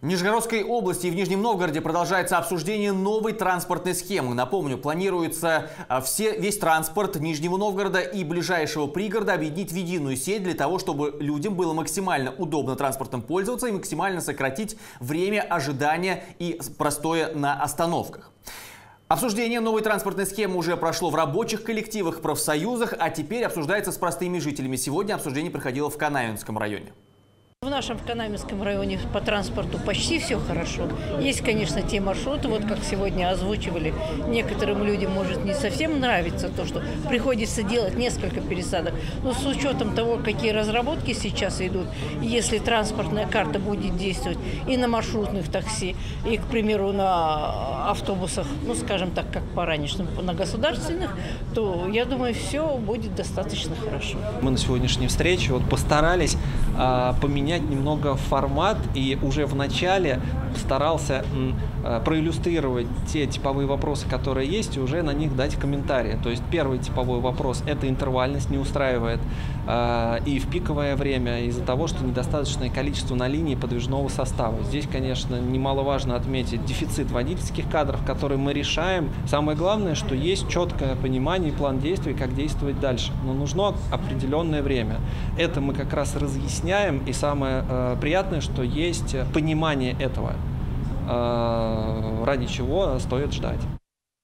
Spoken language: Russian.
В Нижегородской области и в Нижнем Новгороде продолжается обсуждение новой транспортной схемы. Напомню, планируется весь транспорт Нижнего Новгорода и ближайшего пригорода объединить в единую сеть для того, чтобы людям было максимально удобно транспортом пользоваться и максимально сократить время ожидания и простоя на остановках. Обсуждение новой транспортной схемы уже прошло в рабочих коллективах, профсоюзах, а теперь обсуждается с простыми жителями. Сегодня обсуждение проходило в Канавинском районе. В нашем Канавинском районе по транспорту почти все хорошо. Есть, конечно, те маршруты, вот как сегодня озвучивали, некоторым людям может не совсем нравиться то, что приходится делать несколько пересадок. Но с учетом того, какие разработки сейчас идут, если транспортная карта будет действовать и на маршрутных такси, и, к примеру, на автобусах, ну, скажем так, как по ранешным, на государственных, то, я думаю, все будет достаточно хорошо. Мы на сегодняшней встрече постарались поменять немного формат, и уже в начале старался проиллюстрировать те типовые вопросы, которые есть, и уже на них дать комментарии. То есть первый типовой вопрос – это интервальность, не устраивает и в пиковое время из-за того, что недостаточное количество на линии подвижного состава. Здесь, конечно, немаловажно отметить дефицит водительских кадров, который мы решаем. Самое главное, что есть четкое понимание и план действий, как действовать дальше. Но нужно определенное время. Это мы как раз разъясняем, и самое приятное, что есть понимание этого, ради чего стоит ждать.